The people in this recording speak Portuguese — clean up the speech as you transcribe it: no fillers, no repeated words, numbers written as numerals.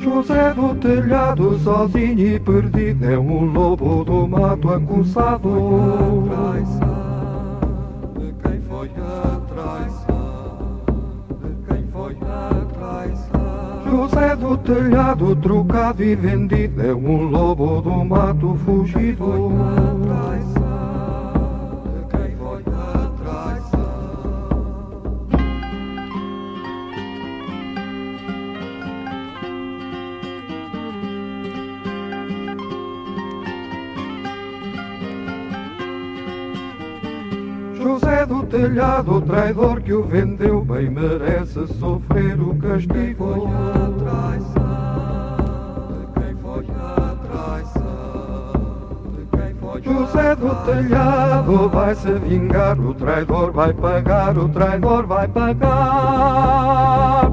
José do telhado, sozinho e perdido, é um lobo do mato acusado. A traição, de quem foi a traição? De quem foi a traição? José do telhado, trocado e vendido, é um lobo do mato fugido. A traição, de quem foi a traição? José do telhado, o traidor que o vendeu, bem merece sofrer o castigo. A traição, de quem foi a traição? De quem foi José do telhado vai se vingar, o traidor vai pagar, o traidor vai pagar.